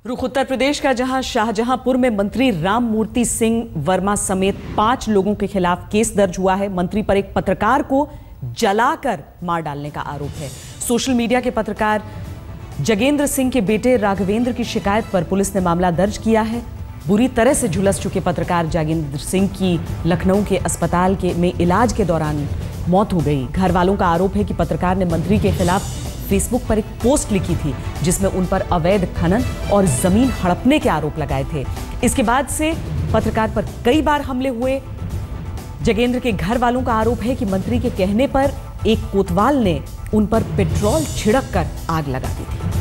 रुख उत्तर प्रदेश का, जहां शाहजहांपुर में मंत्री राममूर्ति सिंह वर्मा समेत 5 लोगों के खिलाफ केस दर्ज हुआ है। मंत्री पर एक पत्रकार को जलाकर मार डालने का आरोप है। सोशल मीडिया के पत्रकार जगेंद्र सिंह के बेटे राघवेंद्र की शिकायत पर पुलिस ने मामला दर्ज किया है। बुरी तरह से झुलस चुके पत्रकार जगेंद्र सिंह की लखनऊ के अस्पताल में इलाज के दौरान मौत हो गई। घर वालों का आरोप है कि पत्रकार ने मंत्री के खिलाफ फेसबुक पर एक पोस्ट लिखी थी जिसमें उन पर अवैध खनन और जमीन हड़पने के आरोप लगाए थे। इसके बाद से पत्रकार पर कई बार हमले हुए। जगेंद्र के घर वालों का आरोप है कि मंत्री के कहने पर एक कोतवाल ने उन पर पेट्रोल छिड़क कर आग लगा दी थी।